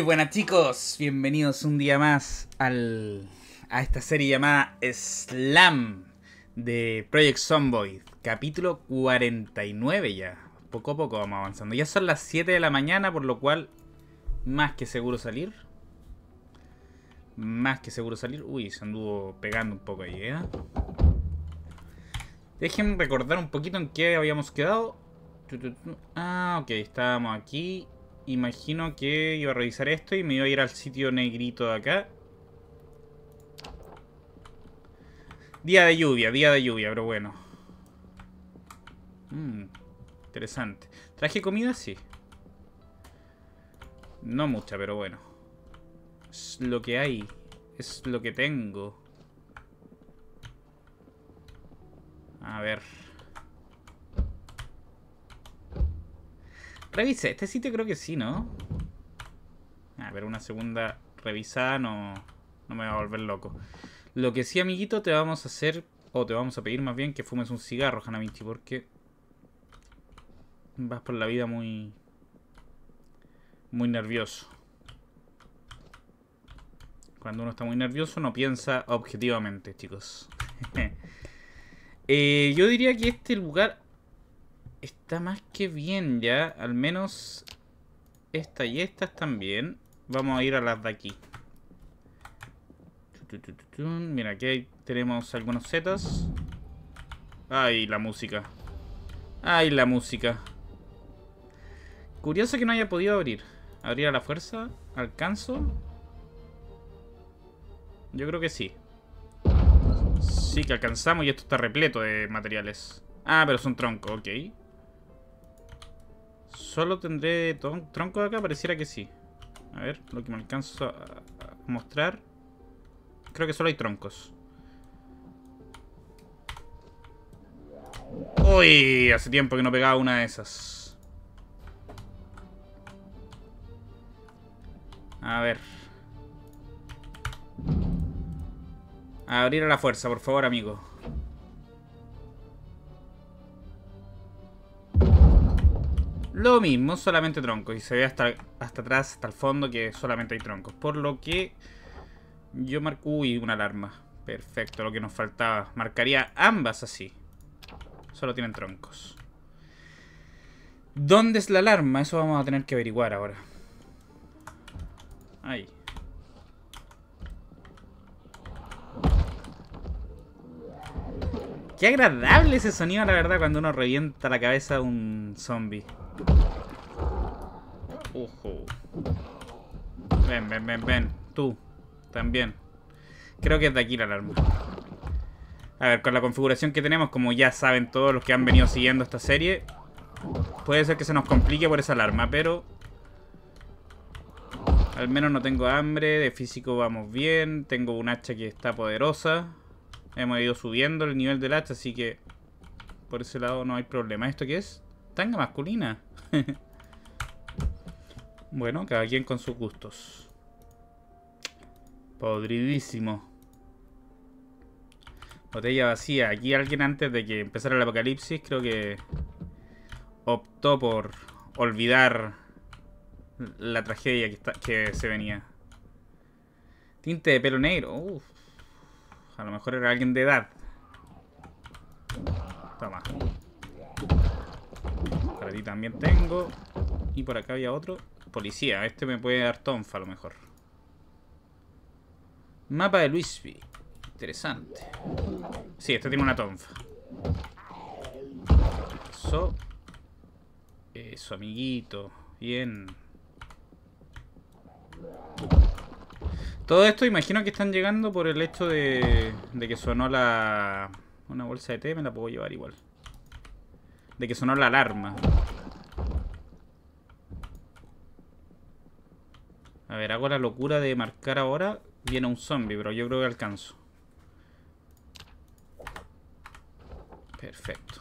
buenas chicos, bienvenidos un día más a esta serie llamada Slam de Project Zomboid, capítulo 49 ya. Poco a poco vamos avanzando. Ya son las 7 de la mañana, por lo cual más que seguro salir. Más que seguro salir. Uy, se anduvo pegando un poco ahí, ¿eh? Déjenme recordar un poquito en qué habíamos quedado. Ah, ok, estábamos aquí. Imagino que iba a revisar esto y me iba a ir al sitio negrito de acá. Día de lluvia, pero bueno. Interesante. ¿Traje comida? Sí. No mucha, pero bueno. Es lo que hay. Es lo que tengo. A ver. Revisé. Este sitio creo que sí, ¿no? A ver, una segunda revisada no me va a volver loco. Lo que sí, amiguito, te vamos a hacer... O te vamos a pedir más bien que fumes un cigarro, Hanamichi, porque... vas por la vida muy nervioso. Cuando uno está muy nervioso no piensa objetivamente, chicos. Yo diría que este lugar está más que bien ya. Al menos esta y esta están bien. Vamos a ir a las de aquí. Mira, aquí tenemos algunos setas. Ay, la música. Ay, la música. Curioso que no haya podido abrir. ¿Abrir a la fuerza? ¿Alcanzo? Yo creo que sí. Sí que alcanzamos y esto está repleto de materiales. Ah, pero son troncos, ok. Solo tendré tronco de acá, pareciera que sí. A ver, lo que me alcanzo a mostrar. Creo que solo hay troncos. Uy, hace tiempo que no pegaba una de esas. A ver. A abrir a la fuerza, por favor, amigo. Lo mismo, solamente troncos. Y se ve hasta atrás, hasta el fondo, que solamente hay troncos. Por lo que yo marco... Uy, una alarma. Perfecto, lo que nos faltaba. Marcaría ambas así. Solo tienen troncos. ¿Dónde es la alarma? Eso vamos a tener que averiguar ahora. Ahí. Qué agradable ese sonido, la verdad, cuando uno revienta la cabeza a un zombie. Ven. Tú. También. Creo que es de aquí la alarma. A ver, con la configuración que tenemos, como ya saben todos los que han venido siguiendo esta serie, puede ser que se nos complique por esa alarma, pero... al menos no tengo hambre, de físico vamos bien, tengo un hacha que está poderosa. Hemos ido subiendo el nivel del hacha, así que por ese lado no hay problema. ¿Esto qué es? Tanga masculina. Bueno, cada quien con sus gustos. Podridísimo. Botella vacía. Aquí alguien antes de que empezara el apocalipsis creo que optó por olvidar la tragedia que se venía. Tinte de pelo negro. Uf. A lo mejor era alguien de edad. Toma. Para ti también tengo. Y por acá había otro. Policía. Este me puede dar tonfa a lo mejor. Mapa de Louisville. Interesante. Sí, este tiene una tonfa. Eso, amiguito. Bien. Todo esto imagino que están llegando por el hecho de que sonó la... una bolsa de té me la puedo llevar igual. De que sonó la alarma. A ver, hago la locura de marcar ahora. Viene un zombie, pero yo creo que alcanzo. Perfecto.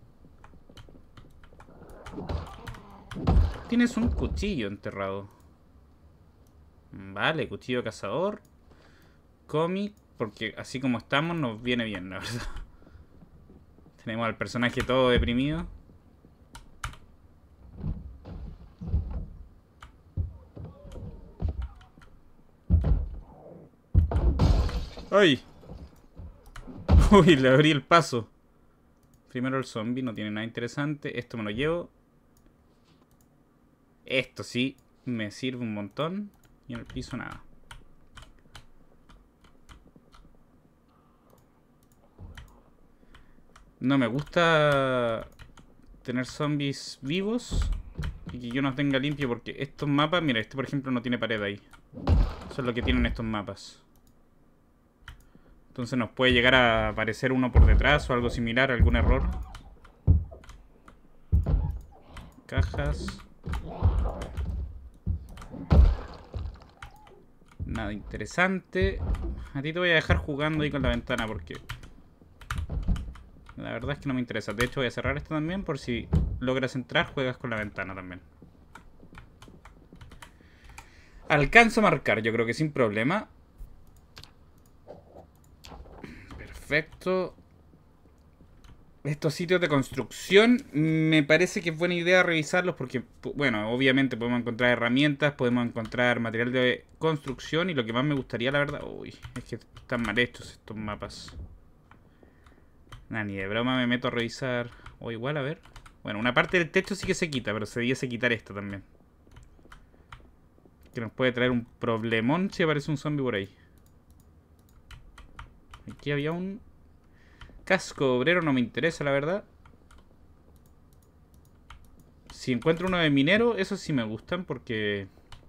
Tienes un cuchillo enterrado. Vale, cuchillo cazador. Cómic, porque así como estamos nos viene bien, la verdad. Tenemos al personaje todo deprimido. ¡Ay! Uy, le abrí el paso. Primero el zombie, no tiene nada interesante. Esto me lo llevo. Esto sí, me sirve un montón. Y en el piso nada. No me gusta tener zombies vivos y que yo no tenga limpio, porque estos mapas, mira, este por ejemplo no tiene pared ahí. Eso es lo que tienen estos mapas. Entonces nos puede llegar a aparecer uno por detrás o algo similar, algún error. Cajas. Nada interesante. A ti te voy a dejar jugando ahí con la ventana porque la verdad es que no me interesa. De hecho voy a cerrar esto también por si logras entrar, juegas con la ventana también. Alcanzo a marcar, yo creo que sin problema. Perfecto. Estos sitios de construcción me parece que es buena idea revisarlos porque, bueno, obviamente podemos encontrar herramientas, podemos encontrar material de construcción y lo que más me gustaría, la verdad, uy, es que están mal hechos estos mapas. Nah, ni de broma me meto a revisar. O igual, a ver. Bueno, una parte del techo sí que se quita, pero se debiese quitar esto también. Que nos puede traer un problemón si aparece un zombie por ahí. Aquí había un casco obrero, no me interesa, la verdad. Si encuentro uno de minero, esos sí me gustan porque...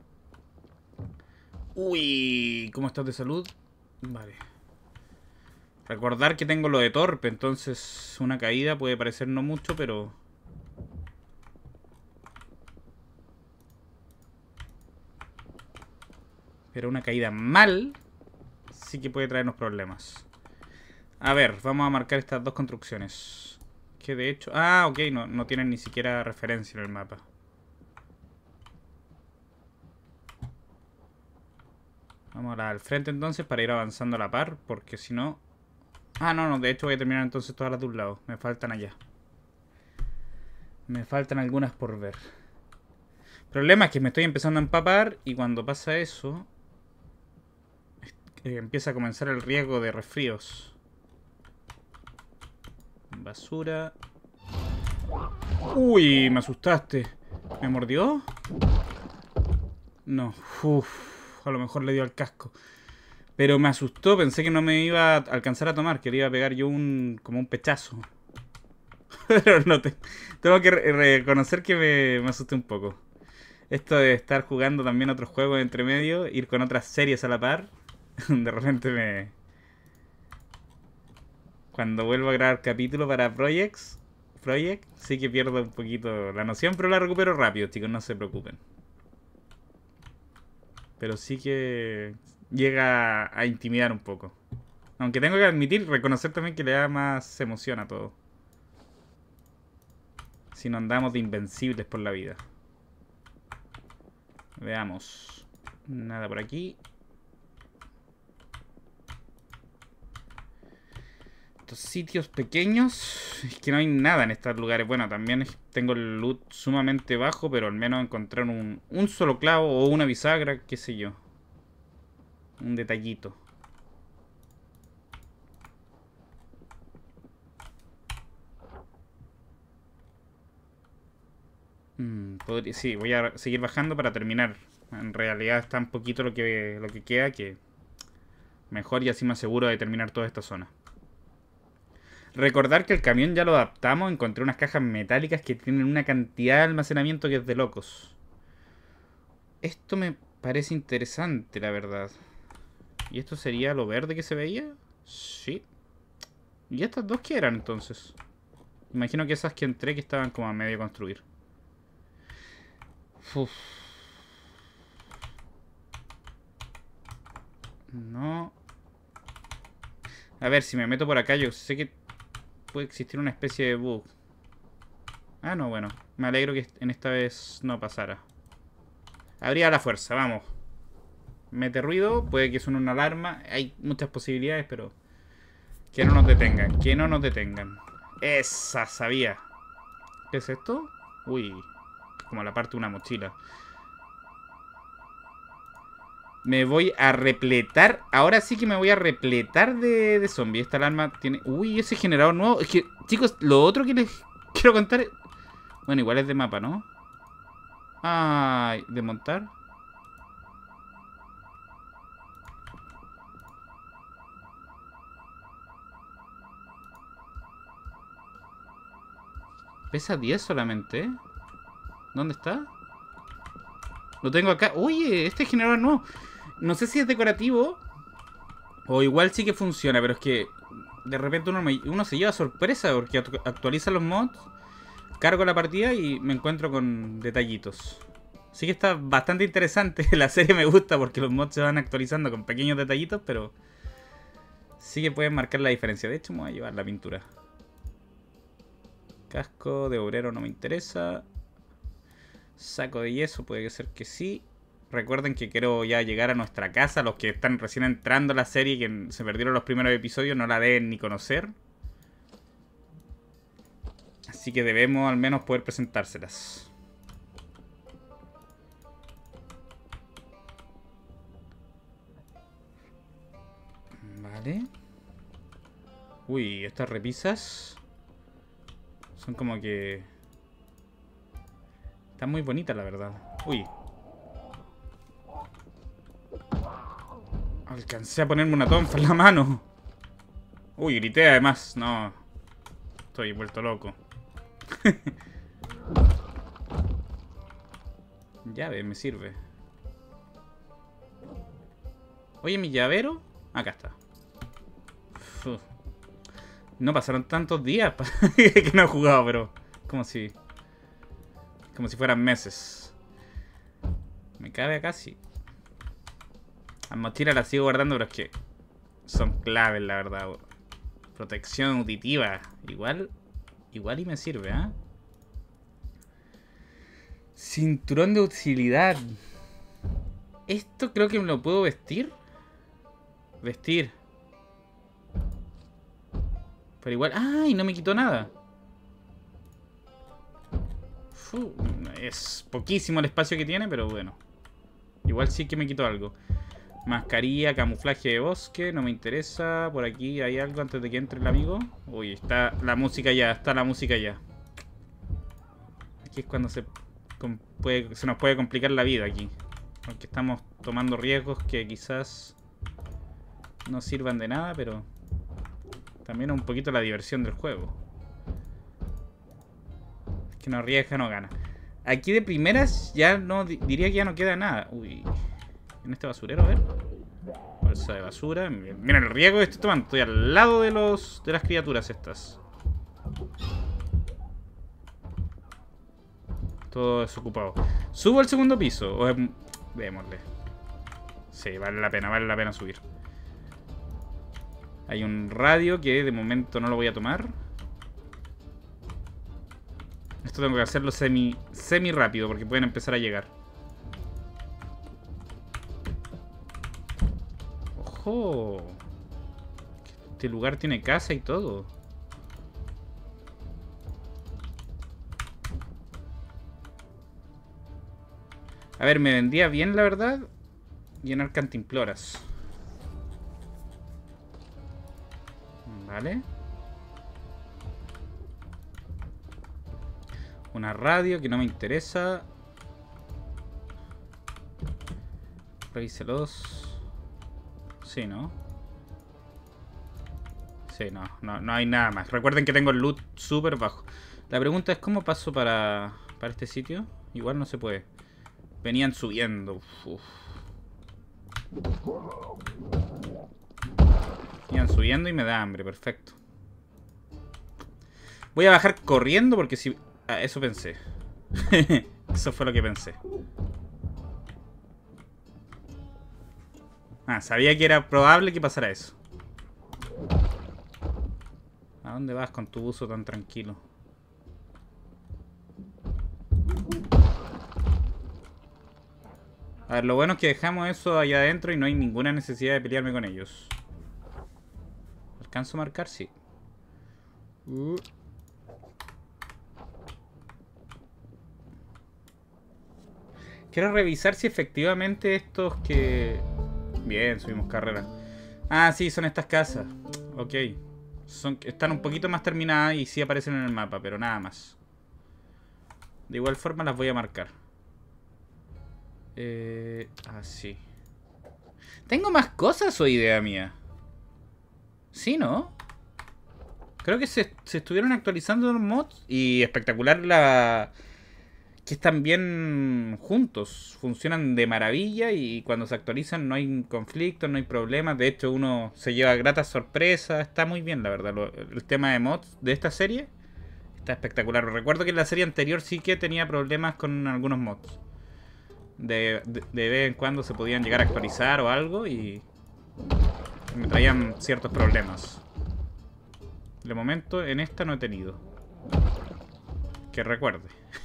Uy, ¿cómo estás de salud? Vale. Recordar que tengo lo de torpe, entonces una caída puede parecer no mucho, pero... Pero una caída mal sí que puede traernos problemas. A ver, vamos a marcar estas dos construcciones. Que de hecho... Ah, ok, no tienen ni siquiera referencia en el mapa. Vamos a la al frente entonces para ir avanzando a la par, porque si no... Ah, no, de hecho voy a terminar entonces todas las de un lado. Me faltan allá. Me faltan algunas por ver. El problema es que me estoy empezando a empapar y cuando pasa eso... empieza a comenzar el riesgo de resfríos. Basura. Uy, me asustaste. ¿Me mordió? No. Uf, a lo mejor le dio al casco. Pero me asustó, pensé que no me iba a alcanzar a tomar, que le iba a pegar yo como un pechazo. Pero no tengo que reconocer que me asusté un poco. Esto de estar jugando también otros juegos entre medio, ir con otras series a la par, de repente cuando vuelvo a grabar capítulo para Project, sí que pierdo un poquito la noción, pero la recupero rápido, chicos, no se preocupen. Pero sí que llega a intimidar un poco. Aunque tengo que admitir, reconocer también que le da más emoción a todo. Si no andamos de invencibles por la vida. Veamos. Nada por aquí. Estos sitios pequeños. Es que no hay nada en estos lugares. Bueno, también tengo el loot sumamente bajo, pero al menos encontrar un solo clavo o una bisagra, qué sé yo. Un detallito. Sí, voy a seguir bajando para terminar. En realidad está un poquito lo que queda, que mejor y así me aseguro de terminar toda esta zona. Recordar que el camión ya lo adaptamos. Encontré unas cajas metálicas que tienen una cantidad de almacenamiento que es de locos. Esto me parece interesante, la verdad. ¿Y esto sería lo verde que se veía? Sí. ¿Y estas dos qué eran entonces? Imagino que esas que entré que estaban como a medio construir. Uf. No. A ver, si me meto por acá, yo sé que puede existir una especie de bug. Ah, no, bueno. Me alegro que en esta vez no pasara. Habría la fuerza, vamos. Mete ruido, puede que suene una alarma. Hay muchas posibilidades, pero... Que no nos detengan, que no nos detengan. Esa, sabía. ¿Qué es esto? Uy, como la parte de una mochila. Me voy a repletar. Ahora sí que me voy a repletar de zombies. Esta alarma tiene... Uy, ese generador nuevo. Es que, chicos, lo otro que les quiero contar... Bueno, igual es de mapa, ¿no? Ay, de montar. Pesa 10 solamente, ¿eh? ¿Dónde está? Lo tengo acá. Oye, este generador nuevo. No sé si es decorativo o igual sí que funciona, pero es que de repente uno se lleva sorpresa porque actualiza los mods, cargo la partida y me encuentro con detallitos. Sí que está bastante interesante. La serie me gusta porque los mods se van actualizando con pequeños detallitos, pero sí que pueden marcar la diferencia. De hecho, me voy a llevar la pintura. Casco de obrero no me interesa. Saco de yeso, puede ser que sí. Recuerden que quiero ya llegar a nuestra casa. Los que están recién entrando a la serie, que se perdieron los primeros episodios, no la deben ni conocer. Así que debemos al menos poder presentárselas. Vale. Uy, estas repisas son como que... Están muy bonitas, la verdad. Uy. Alcancé a ponerme una tonfa en la mano. Uy, grité además. No. Estoy vuelto loco. Llave, me sirve. Oye, mi llavero. Acá está. Uf. No pasaron tantos días que no he jugado, pero... Como si fueran meses. Me cabe acá, sí. Las mochilas las sigo guardando, pero es que son claves, la verdad. Protección auditiva. Igual y me sirve, ¿eh? Cinturón de utilidad. Esto creo que me lo puedo vestir. Vestir. Pero igual... ¡Ay! No me quitó nada. Es poquísimo el espacio que tiene, pero bueno. Igual sí que me quitó algo. Mascarilla, camuflaje de bosque, no me interesa. Por aquí hay algo antes de que entre el amigo. Uy, está la música ya, está la música ya. Aquí es cuando se nos puede complicar la vida aquí. Porque estamos tomando riesgos que quizás no sirvan de nada, pero también es un poquito la diversión del juego. Es que no arriesga, no gana. Aquí de primeras ya no diría que ya no queda nada. Uy. En este basurero, a ver. Bolsa de basura. Mira el riesgo que estoy tomando. Estoy al lado de las criaturas estas. Todo desocupado. ¿Subo al segundo piso? O démosle. Sí, vale la pena subir. Hay un radio que de momento no lo voy a tomar. Esto tengo que hacerlo semi rápido porque pueden empezar a llegar. ¡Ojo! Este lugar tiene casa y todo. A ver, me vendía bien, la verdad, llenar cantimploras. Vale. Una radio que no me interesa. Revíselos. Sí, ¿no? Sí, no hay nada más. Recuerden que tengo el loot súper bajo. La pregunta es cómo paso para este sitio. Igual no se puede. Venían subiendo. Uf. Venían subiendo y me da hambre. Perfecto. Voy a bajar corriendo porque si... Ah, eso pensé. Eso fue lo que pensé. Ah, sabía que era probable que pasara eso. ¿A dónde vas con tu buzo tan tranquilo? A ver, lo bueno es que dejamos eso allá adentro y no hay ninguna necesidad de pelearme con ellos. ¿Alcanzo a marcar? Sí. Quiero revisar si efectivamente estos que Bien, subimos carrera. Ah, sí, son estas casas. Ok. Están un poquito más terminadas y sí aparecen en el mapa, pero nada más. De igual forma las voy a marcar. Así. ¿Tengo más cosas o idea mía? Sí, ¿no? Creo que se estuvieron actualizando los mods. Y espectacular que están bien juntos. Funcionan de maravilla y cuando se actualizan no hay conflictos, no hay problemas. De hecho, uno se lleva gratas sorpresas. Está muy bien, la verdad. El tema de mods de esta serie está espectacular. Recuerdo que en la serie anterior sí que tenía problemas con algunos mods. De vez en cuando se podían llegar a actualizar o algo y me traían ciertos problemas. De momento en esta no he tenido. Que recuerde.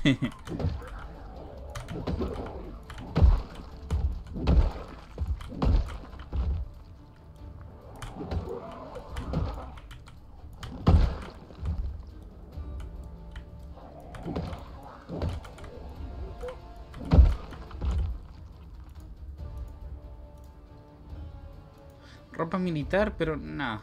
Ropa militar, pero nada.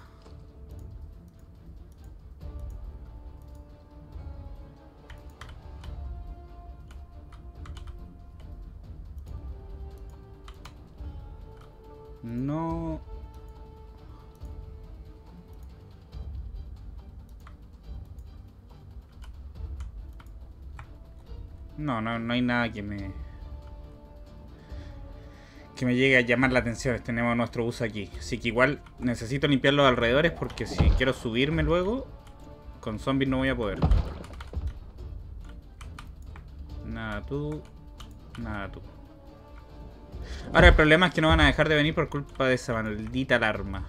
No. No hay nada que me llegue a llamar la atención. Tenemos nuestro bus aquí. Así que igual necesito limpiar los alrededores porque si quiero subirme luego, con zombies no voy a poder. Nada tú. Nada tú. Ahora el problema es que no van a dejar de venir por culpa de esa maldita alarma.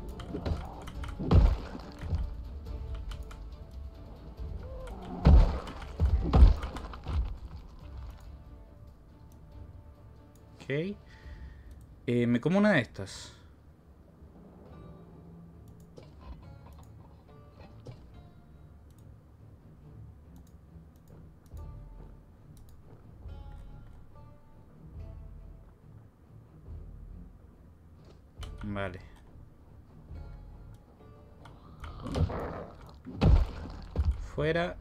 Ok. Me como una de estas. Vale. Fuera.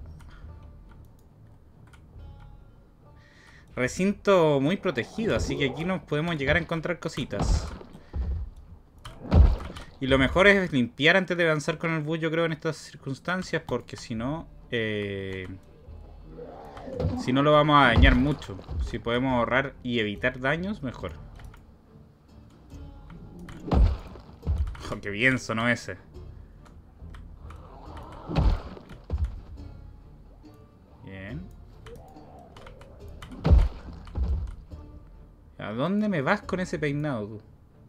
Recinto muy protegido, así que aquí nos podemos llegar a encontrar cositas. Y lo mejor es limpiar antes de avanzar con el bus, yo creo, en estas circunstancias, porque si no... si no lo vamos a dañar mucho. Si podemos ahorrar y evitar daños, mejor. Oh, qué bien sonó ese. Bien. ¿A dónde me vas con ese peinado, tú?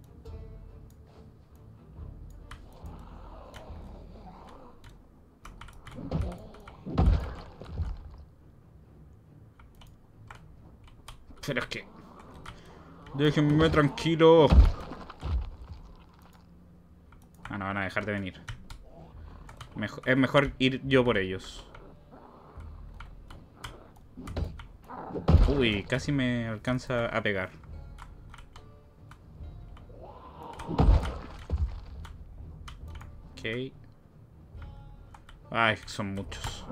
Pero es que... déjenme tranquilo. Ah, no van a dejar de venir. Es mejor ir yo por ellos. Uy, casi me alcanza a pegar. Ok. Ay, son muchos.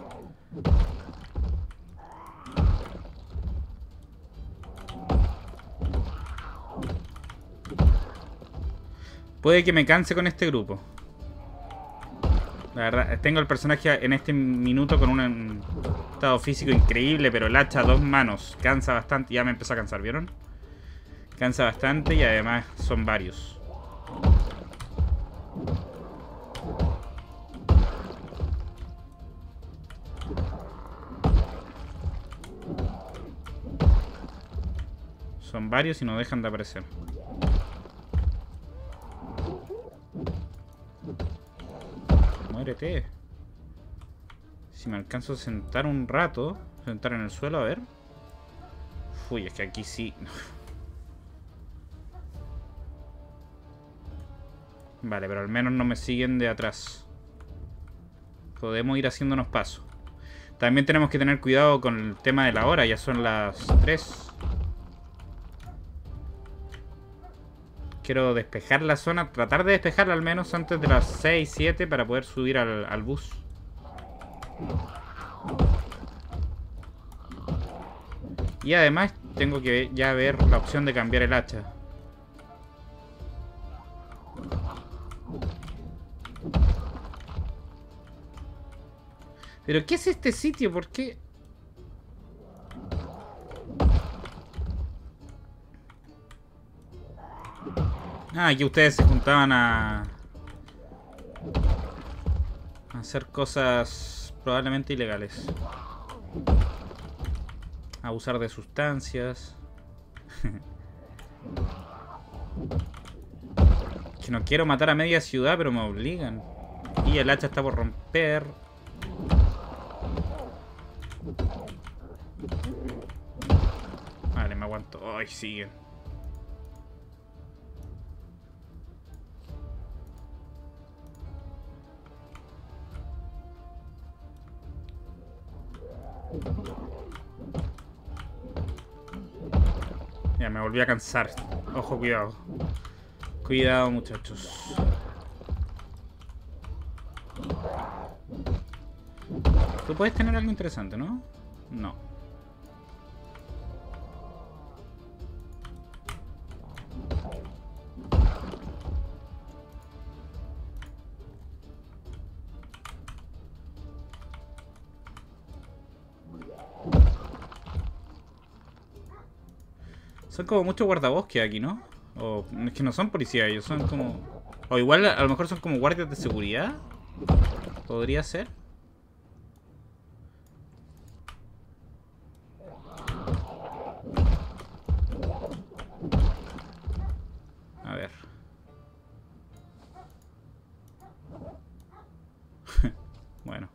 Puede que me canse con este grupo. La verdad, tengo el personaje en este minuto con un estado físico increíble, pero el hacha a 2 manos cansa bastante. Ya me empezó a cansar, ¿vieron? Cansa bastante y además son varios. Son varios y no dejan de aparecer. Muérete. Si me alcanzo a sentar un rato, sentar en el suelo, a ver. Uy, es que aquí sí. Vale, pero al menos no me siguen de atrás. Podemos ir haciéndonos paso. También tenemos que tener cuidado con el tema de la hora. Ya son las 3. Quiero despejar la zona, tratar de despejarla al menos antes de las 6, 7 para poder subir al bus. Y además tengo que ya ver la opción de cambiar el hacha. ¿Pero qué es este sitio? ¿Por qué? Ah, aquí ustedes se juntaban a hacer cosas probablemente ilegales. Abusar de sustancias. Que no quiero matar a media ciudad, pero me obligan. Y el hacha está por romper. Vale, me aguanto. Ay, siguen. Ya me volví a cansar. Ojo, cuidado. Cuidado, muchachos. Tú puedes tener algo interesante, ¿no? No. Son como muchos guardabosques aquí, ¿no? O es que no son policías, ellos son como... O igual a lo mejor son como guardias de seguridad. Podría ser. A ver. Bueno.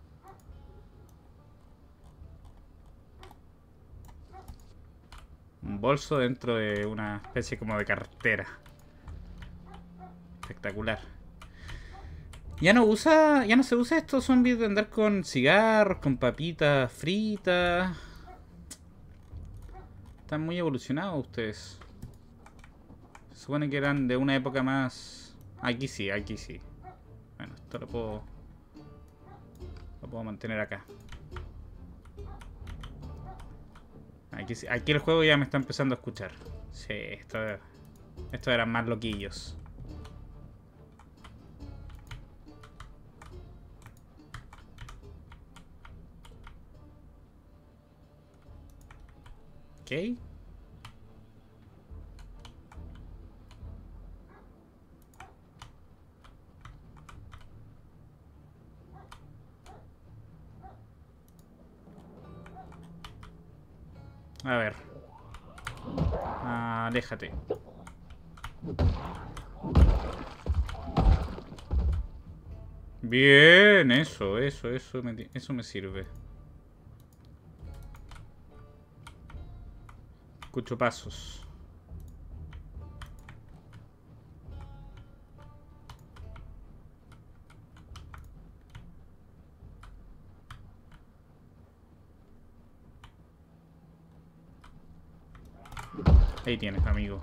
Un bolso dentro de una especie como de cartera. Espectacular. Ya no se usa estos zombies de andar con cigarros, con papitas fritas. Están muy evolucionados ustedes. Se supone que eran de una época más... Aquí sí, aquí sí. Bueno, esto lo puedo mantener acá. Aquí el juego ya me está empezando a escuchar. Sí, esto eran más loquillos. Ok. A ver. Aléjate. Bien, eso me sirve. Escucho pasos. Ahí tienes, amigo.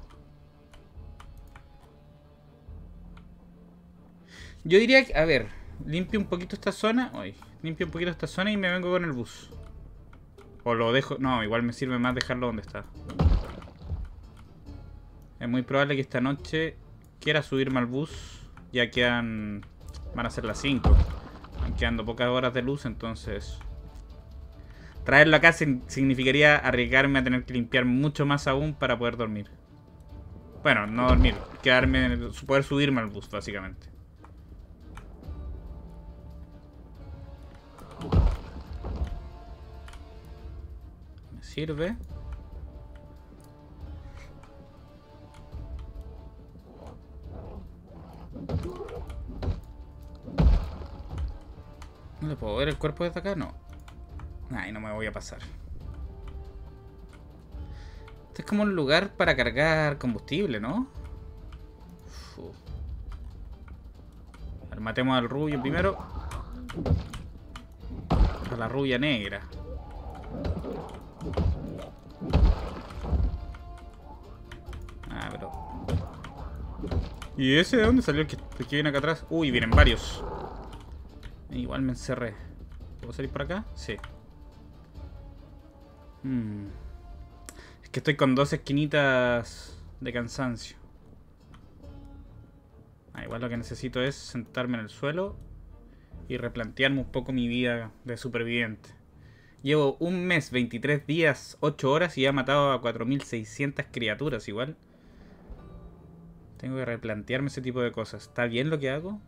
Yo diría que, a ver, limpio un poquito esta zona. Uy, limpio un poquito esta zona y me vengo con el bus. O lo dejo... No, igual me sirve más dejarlo donde está. Es muy probable que esta noche quiera subirme al bus. Ya quedan... Van a ser las 5. Van quedando pocas horas de luz, entonces... Traerlo acá significaría arriesgarme a tener que limpiar mucho más aún para poder dormir. Bueno, no dormir. Quedarme... Poder subirme al bus, básicamente. Me sirve. ¿No le puedo ver el cuerpo desde acá? No. Ay, no me voy a pasar. Este es como un lugar para cargar combustible, ¿no? A ver, matemos al rubio primero. A la rubia negra. Ah, pero... ¿Y ese de dónde salió el que viene acá atrás? Uy, vienen varios. Igual me encerré. ¿Puedo salir por acá? Sí. Es que estoy con 2 esquinitas de cansancio. Igual lo que necesito es sentarme en el suelo y replantearme un poco mi vida de superviviente. Llevo un mes, 23 días, 8 horas y ya he matado a 4600 criaturas igual. Tengo que replantearme ese tipo de cosas. ¿Está bien lo que hago?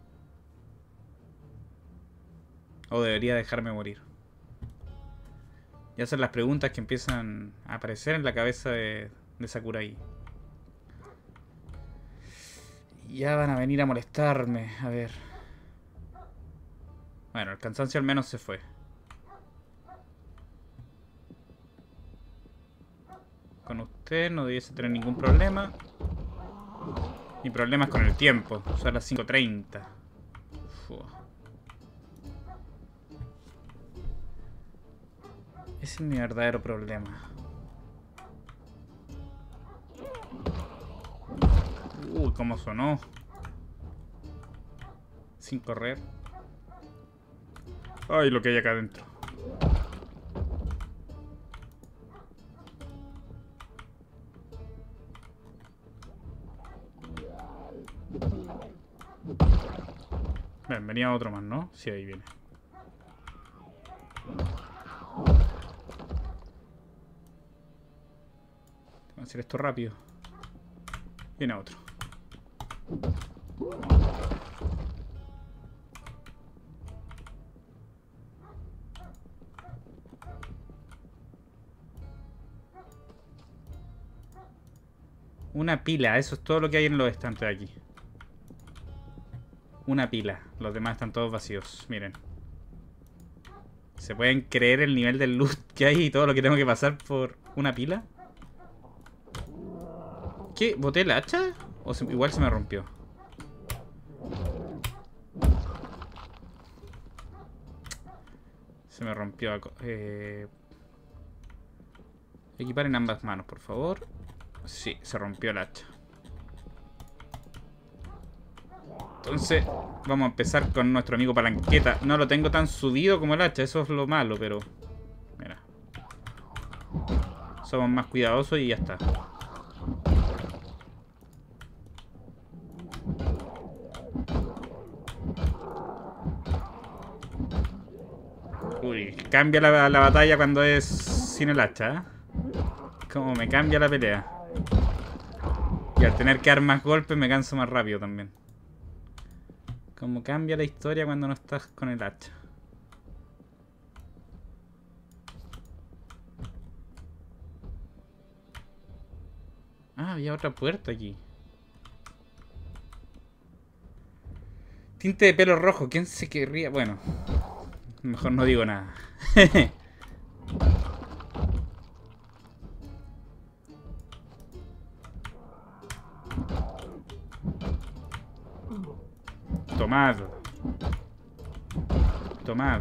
¿O debería dejarme morir? Ya son las preguntas que empiezan a aparecer en la cabeza de Sakurai. Ya van a venir a molestarme. A ver. Bueno, el cansancio al menos se fue. Con usted no debiese tener ningún problema. Mi problema es con el tiempo. Son las 5:30. Ese es mi verdadero problema. Uy, cómo sonó. Sin correr. Ay, lo que hay acá adentro. Bien, venía otro más, ¿no? Sí, ahí viene. Tengo que hacer esto rápido. Viene otro. Una pila, eso es todo lo que hay en los estantes de aquí. Una pila, los demás están todos vacíos, miren. ¿Se pueden creer el nivel del loot que hay y todo lo que tengo que pasar por una pila? ¿Qué? ¿Boté el hacha? ¿O igual se me rompió? Se me rompió. Equipar en ambas manos, por favor. Sí, se rompió el hacha. Entonces, vamos a empezar con nuestro amigo palanqueta. No lo tengo tan subido como el hacha, eso es lo malo, pero... Mira. Somos más cuidadosos y ya está. Uy, cambia la batalla cuando es sin el hacha, ¿eh? Como me cambia la pelea. Y al tener que dar más golpes me canso más rápido también. Como cambia la historia cuando no estás con el hacha. Ah, había otra puerta aquí. Tinte de pelo rojo, ¿quién se querría? Bueno, mejor no digo nada. Tomad. Tomad.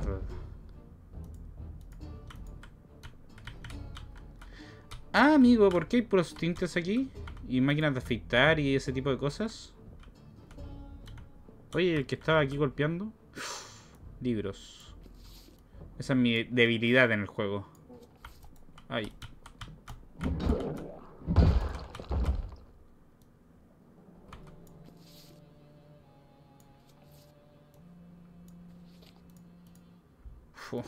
Ah, amigo, ¿por qué hay puros tintes aquí? Y máquinas de afeitar y ese tipo de cosas. Oye, el que estaba aquí golpeando. Libros. Esa es mi debilidad en el juego. Ay. Uf.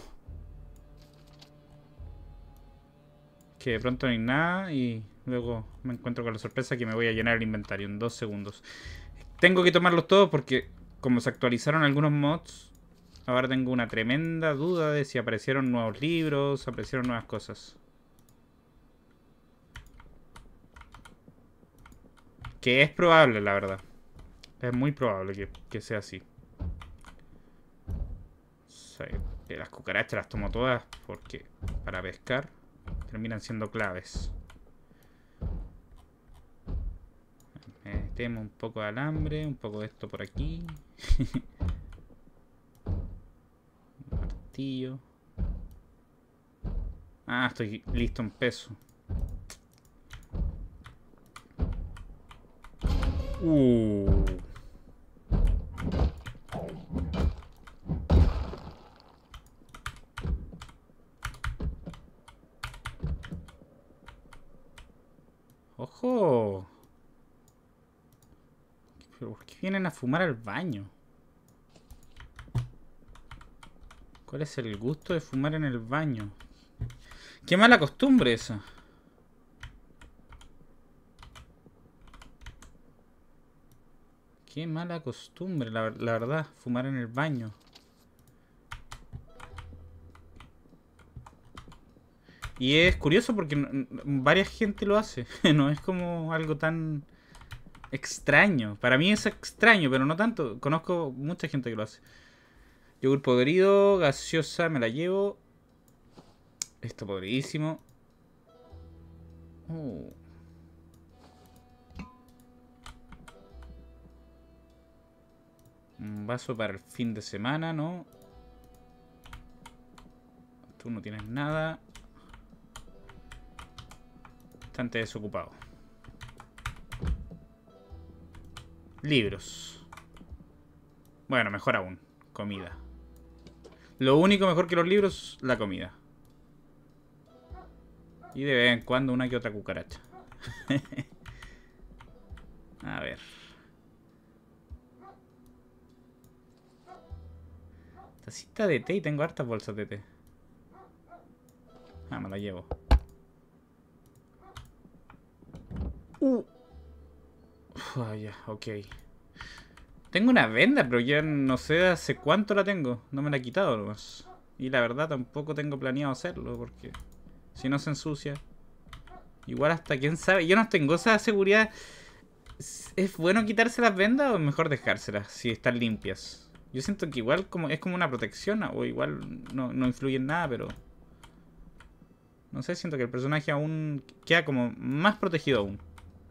Que de pronto no hay nada y luego me encuentro con la sorpresa que me voy a llenar el inventario en 2 segundos. Tengo que tomarlos todos porque como se actualizaron algunos mods, ahora tengo una tremenda duda de si aparecieron nuevos libros, aparecieron nuevas cosas. Que es probable, la verdad. Es muy probable que sea así. O sea, las cucarachas las tomo todas porque para pescar terminan siendo claves. Metemos un poco de alambre, un poco de esto por aquí. Martillo. Ah, estoy listo en peso. ¡Ojo! ¿Pero por qué vienen a fumar al baño? ¿Cuál es el gusto de fumar en el baño? ¡Qué mala costumbre esa! Qué mala costumbre, la verdad, fumar en el baño. Y es curioso porque varias gente lo hace. No es como algo tan extraño. Para mí es extraño, pero no tanto. Conozco mucha gente que lo hace. Yogur podrido, gaseosa, me la llevo. Esto podridísimo. Un vaso para el fin de semana, ¿no? Tú no tienes nada. Bastante desocupado. Libros. Bueno, mejor aún. Comida. Lo único mejor que los libros, la comida. Y de vez en cuando una que otra cucaracha. A ver. Tacita de té y tengo hartas bolsas de té. Ah, me la llevo. Ya, ok. Tengo una venda, pero ya no sé hace cuánto la tengo. No me la he quitado nomás. Y la verdad tampoco tengo planeado hacerlo, porque si no se ensucia. Igual hasta quién sabe. Yo no tengo esa seguridad. ¿Es bueno quitarse las vendas o es mejor dejárselas si están limpias? Yo siento que igual como es como una protección, o igual no influye en nada, pero... No sé, siento que el personaje aún queda como más protegido aún.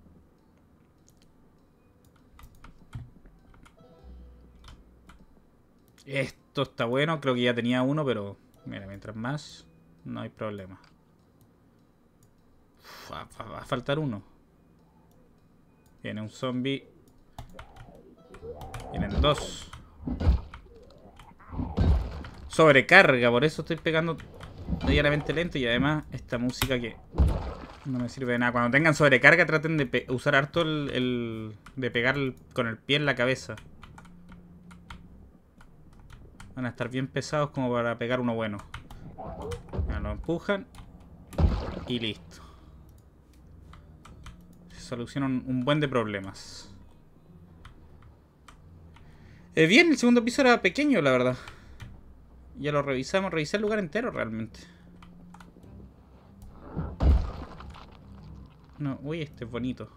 Esto está bueno, creo que ya tenía uno, pero... Mira, mientras más, no hay problema. Va a faltar uno. Viene un zombie. Vienen dos. Sobrecarga, por eso estoy pegando medianamente lento. Y además esta música que no me sirve de nada. Cuando tengan sobrecarga traten de usar harto de pegar con el pie en la cabeza. Van a estar bien pesados como para pegar uno bueno. Ya lo empujan. Y listo. Se solucionan un buen de problemas. Bien, el segundo piso era pequeño, la verdad. Ya lo revisamos. Revisé el lugar entero realmente. No, uy, este es bonito.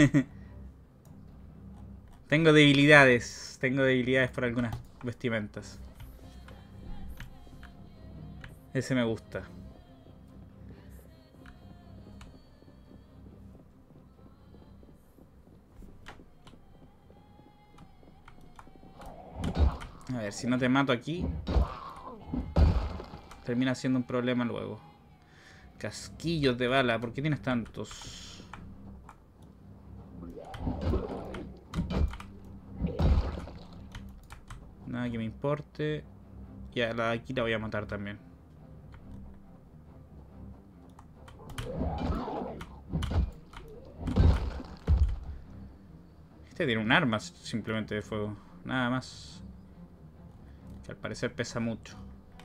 Tengo debilidades. Tengo debilidades por algunas vestimentas. Ese me gusta. A ver, si no te mato aquí, termina siendo un problema luego. Casquillos de bala. ¿Por qué tienes tantos? Nada que me importe. Ya, la de aquí la voy a matar también. Este tiene un arma simplemente de fuego. Nada más. Que al parecer pesa mucho.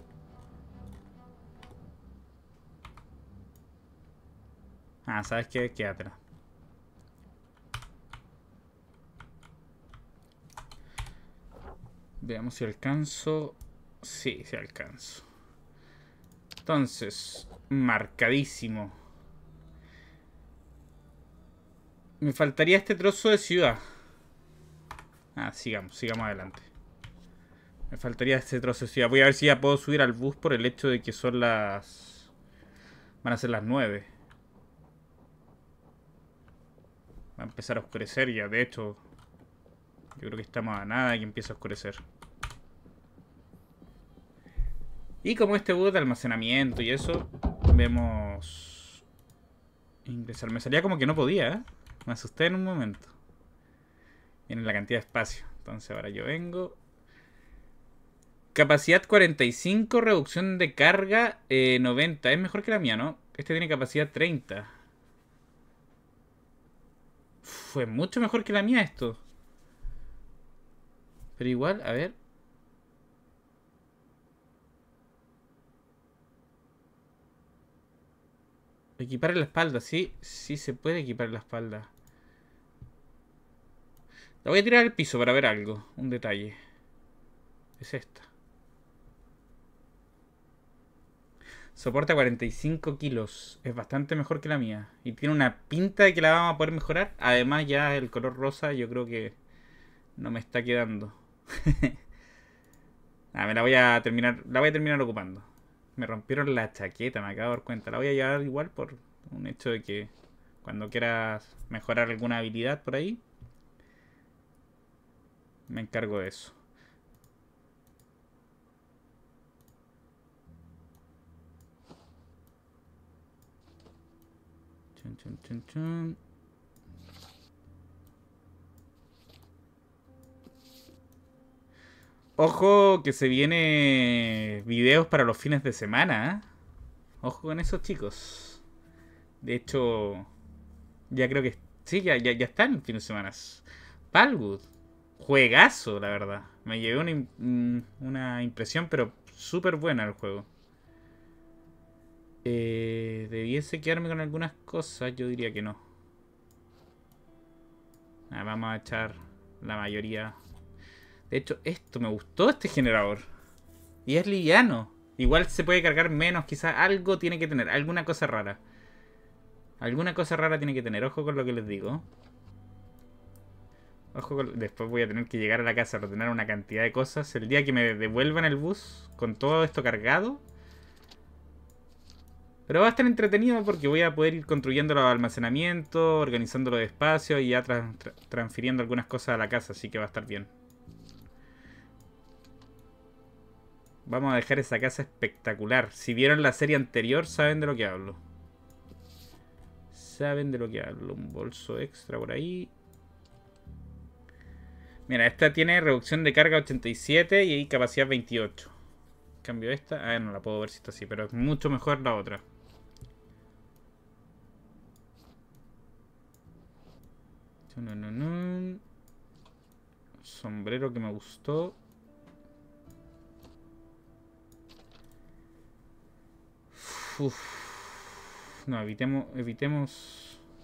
Ah, ¿sabes qué? Quédatela. Veamos si alcanzo. Sí, sí alcanzo. Entonces, marcadísimo. Me faltaría este trozo de ciudad. Ah, sigamos adelante. Me faltaría este trozo de ciudad. Voy a ver si ya puedo subir al bus por el hecho de que son las... Van a ser las 9. Va a empezar a oscurecer ya, de hecho. Yo creo que estamos a nada y empieza a oscurecer. Y como este bus de almacenamiento y eso, vemos... Ingresar. Me salía como que no podía, ¿eh? Me asusté en un momento. Viene la cantidad de espacio. Entonces ahora yo vengo. Capacidad 45, reducción de carga 90. Es mejor que la mía, ¿no? Este tiene capacidad 30. Fue mucho mejor que la mía esto. Pero igual, a ver. Equipar en la espalda, sí. Sí se puede equipar en la espalda. La voy a tirar al piso para ver algo. Un detalle. Es esta. Soporta 45 kilos. Es bastante mejor que la mía. Y tiene una pinta de que la vamos a poder mejorar. Además ya el color rosa yo creo que no me está quedando. Me la voy a terminar. La voy a terminar ocupando. Me rompieron la chaqueta, me acabo de dar cuenta. La voy a llevar igual por un hecho de que cuando quieras mejorar alguna habilidad por ahí, me encargo de eso. Chun, chun, chun, chun. Ojo que se viene videos para los fines de semana, ¿eh? Ojo con esos chicos. De hecho, ya creo que sí, ya están en fines de semana. Palwood. Juegazo, la verdad. Me llevé una impresión, pero súper buena el juego. Debiese quedarme con algunas cosas, yo diría que no. Vamos a echar la mayoría. De hecho, esto me gustó, este generador. Y es liviano. Igual se puede cargar menos, quizás algo tiene que tener, alguna cosa rara. Alguna cosa rara tiene que tener, ojo con lo que les digo. Ojo con... Después voy a tener que llegar a la casa a ordenar una cantidad de cosas. El día que me devuelvan el bus con todo esto cargado. Pero va a estar entretenido porque voy a poder ir construyendo los almacenamientos, organizando los espacios y ya transfiriendo algunas cosas a la casa, así que va a estar bien. Vamos a dejar esa casa espectacular. Si vieron la serie anterior, saben de lo que hablo. Saben de lo que hablo. Un bolso extra por ahí. Mira, esta tiene reducción de carga 87 y capacidad 28. En cambio esta, no la puedo ver si está así, pero es mucho mejor la otra. Sombrero que me gustó. Uf. No, evitemos.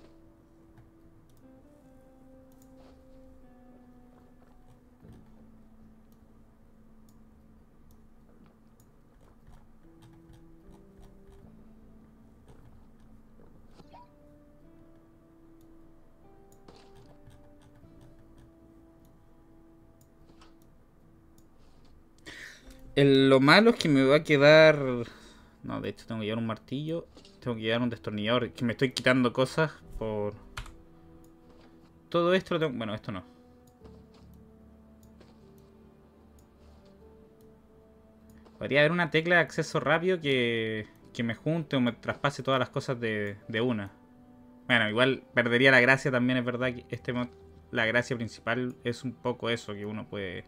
Lo malo es que me va a quedar... No, de hecho tengo que llevar un martillo. Tengo que llevar un destornillador. Que me estoy quitando cosas por... Todo esto lo tengo... Bueno, esto no. Podría haber una tecla de acceso rápido que me junte o me traspase todas las cosas de una. Bueno, igual perdería la gracia también, es verdad que este mod... La gracia principal es un poco eso, que uno puede...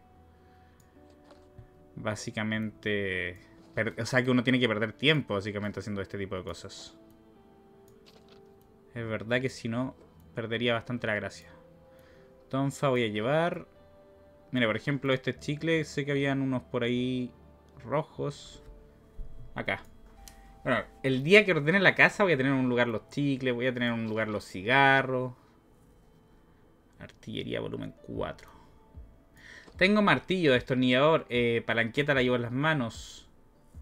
Básicamente... O sea, que uno tiene que perder tiempo, básicamente, haciendo este tipo de cosas. Es verdad que si no, perdería bastante la gracia. Tonfa voy a llevar... Mira, por ejemplo, este chicle, sé que habían unos por ahí rojos. Acá. Bueno, el día que ordene la casa voy a tener en un lugar los chicles, voy a tener en un lugar los cigarros. Artillería volumen 4. Tengo martillo, destornillador, palanqueta la llevo en las manos.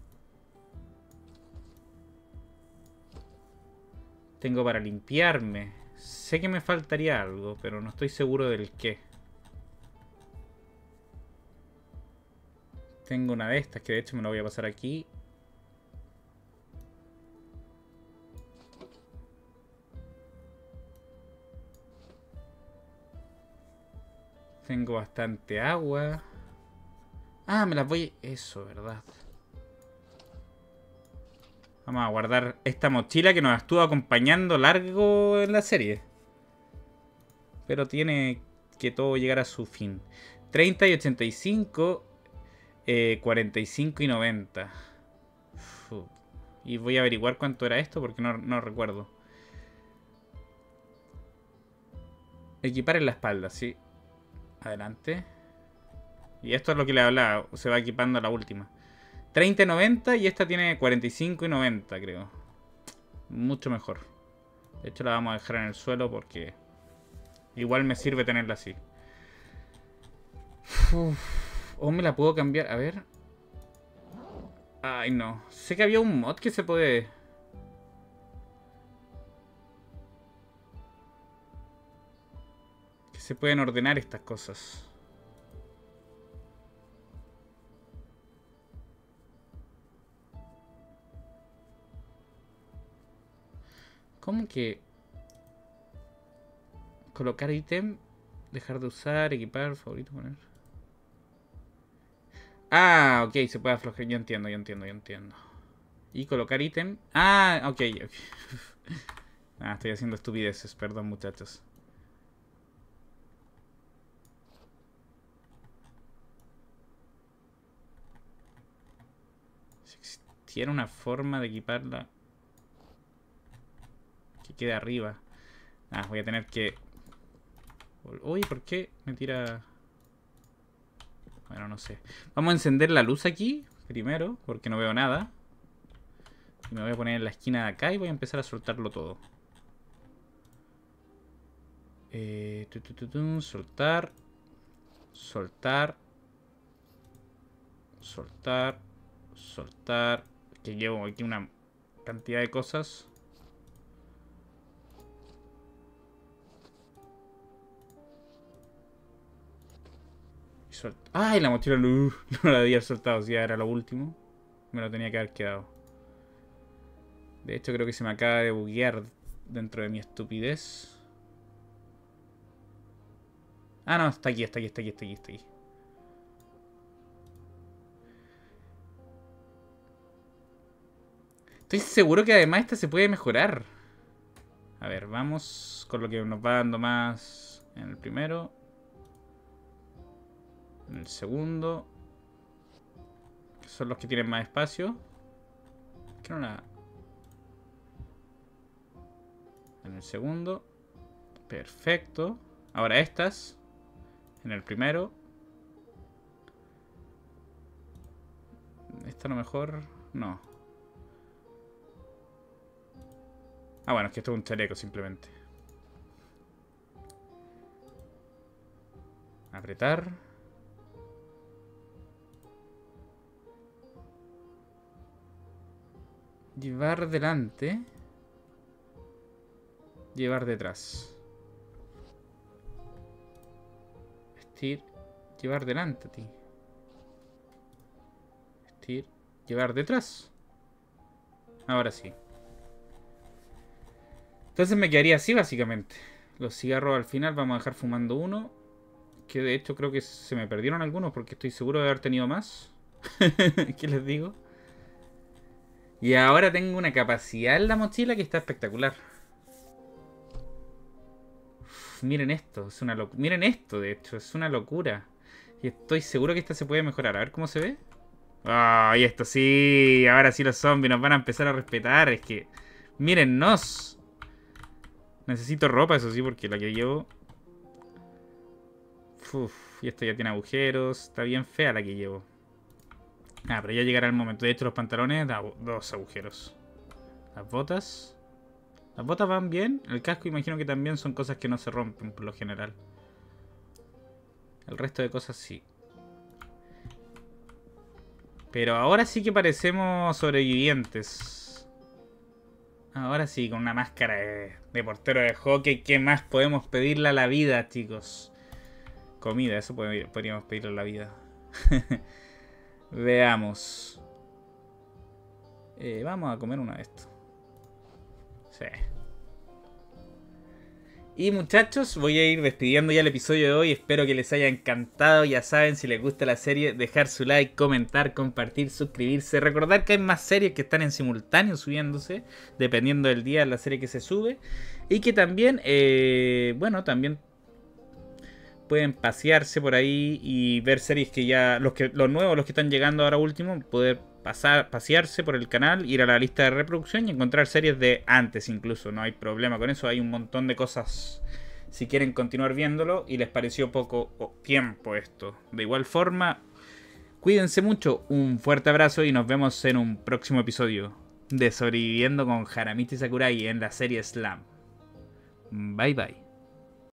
Tengo para limpiarme. Sé que me faltaría algo, pero no estoy seguro del qué. Tengo una de estas que de hecho me la voy a pasar aquí. Tengo bastante agua. Ah, me las voy... Eso, ¿verdad? Vamos a guardar esta mochila que nos estuvo acompañando largo en la serie. Pero tiene que todo llegar a su fin. 30 y 85, 45 y 90. Uf. Y voy a averiguar cuánto era esto porque no recuerdo. Equipar en la espalda, sí. Adelante. Y esto es lo que le hablaba. Se va equipando a la última. 30 y 90 y esta tiene 45 y 90, creo. Mucho mejor. De hecho la vamos a dejar en el suelo porque igual me sirve tenerla así. Uf. O me la puedo cambiar. A ver. Ay, no. Sé que había un mod que se puede... Que se pueden ordenar estas cosas. ¿Cómo que...? Colocar ítem. Dejar de usar, equipar, favorito, poner... Ah, ok, se puede aflojar. Yo entiendo. Y colocar ítem. Ah, ok. Ah, estoy haciendo estupideces, perdón muchachos. Si existiera una forma de equiparla que quede arriba. Ah, voy a tener que... Uy, ¿por qué me tira...? Bueno, no sé. Vamos a encender la luz aquí primero, porque no veo nada. Y me voy a poner en la esquina de acá y voy a empezar a soltarlo todo. Soltar. Soltar. Soltar. Soltar. Que llevo aquí una cantidad de cosas. ¡Ay! La mochila no la había soltado. Si ya era lo último. Me lo tenía que haber quedado. De hecho creo que se me acaba de buguear dentro de mi estupidez. Ah, no, está aquí. Estoy seguro que además esta se puede mejorar. A ver, vamos con lo que nos va dando más en el primero. En el segundo. Que son los que tienen más espacio. ¿Qué no la...? En el segundo. Perfecto. Ahora estas. En el primero. Esta a lo mejor... No. Ah, bueno, es que esto es un chaleco simplemente. Apretar. Llevar delante. Llevar detrás. Vestir. Llevar delante, tío. Vestir. Llevar detrás. Ahora sí. Entonces me quedaría así básicamente. Los cigarros al final vamos a dejar fumando uno. Que de hecho creo que se me perdieron algunos porque estoy seguro de haber tenido más. ¿Qué les digo? Y ahora tengo una capacidad en la mochila que está espectacular. Uf, miren esto, es una locura. Miren esto, de hecho, es una locura. Y estoy seguro que esta se puede mejorar. A ver cómo se ve. ¡Ay, esto sí! Ahora sí los zombies nos van a empezar a respetar. Es que... ¡Mírennos! Necesito ropa, eso sí, porque la que llevo... Uf, y esto ya tiene agujeros. Está bien fea la que llevo. Ah, pero ya llegará el momento. De hecho, los pantalones da dos agujeros. Las botas... Las botas van bien. El casco imagino que también son cosas que no se rompen por lo general. El resto de cosas sí. Pero ahora sí que parecemos sobrevivientes. Ahora sí, con una máscara de portero de hockey. ¿Qué más podemos pedirle a la vida, chicos? Comida, eso podríamos pedirle a la vida. Veamos. Vamos a comer uno de estos. Sí. Y muchachos, voy a ir despidiendo ya el episodio de hoy. Espero que les haya encantado. Ya saben, si les gusta la serie, dejar su like, comentar, compartir, suscribirse. Recordar que hay más series que están en simultáneo subiéndose, dependiendo del día de la serie que se sube. Y que también, bueno, también pueden pasearse por ahí y ver series que ya... Los nuevos, los que están llegando ahora último, poder pasearse por el canal, ir a la lista de reproducción y encontrar series de antes incluso. No hay problema con eso, hay un montón de cosas si quieren continuar viéndolo y les pareció poco tiempo esto. De igual forma, cuídense mucho, un fuerte abrazo y nos vemos en un próximo episodio de Sobreviviendo con Haramichi Sakurai en la serie Slam. Bye bye.